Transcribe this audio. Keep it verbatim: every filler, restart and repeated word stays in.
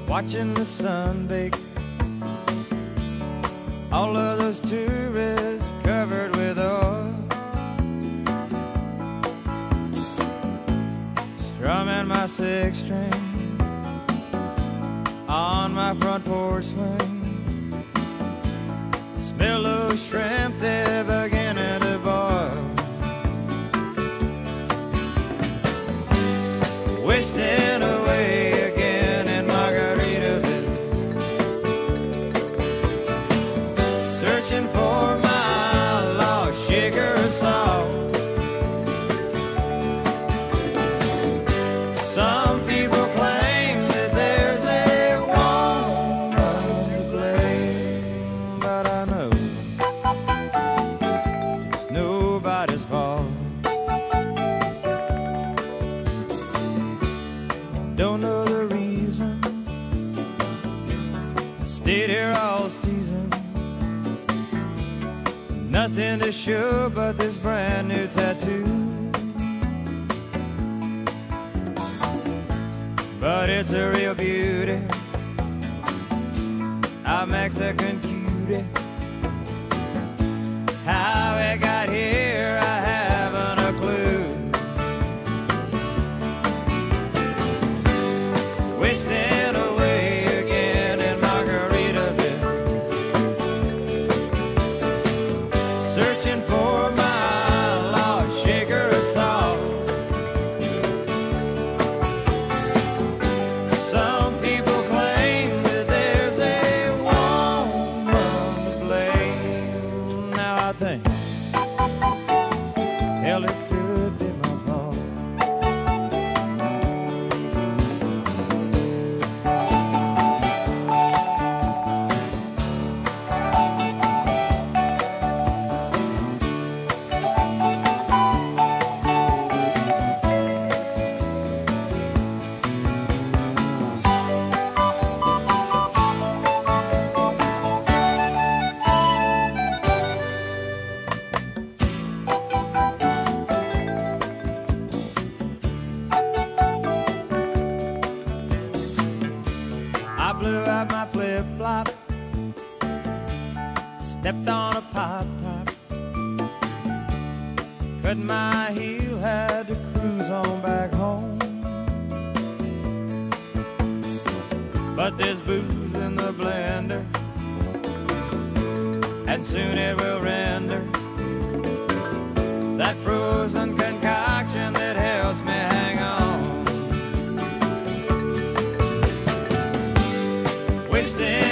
watching the sun bake. All of those tourists covered with oil, strumming my six string on my front porch swing. Smell those shrimp, they're beginning to boil. Wasting away again in Margaritaville, searching for my lost sugar salt. Some people claim that there's a woman to blame, but I know it's nobody's fault. Don't know the reason, stayed here all season. Nothing to show but this brand new tattoo, but it's a real beauty, a Mexican cutie. How it got here, I haven't a clue. Wasting away again in Margaritaville, searching for my lost sugar salt. Some people claim that there's a woman to blame. Now I think, hell, it could be my fault. I blew out my flip-flop, stepped on a pop top, cut my heel, had to cruise on back home. But there's booze in the blender, and soon it will render that frozen concoction that helps me hang on. Wasting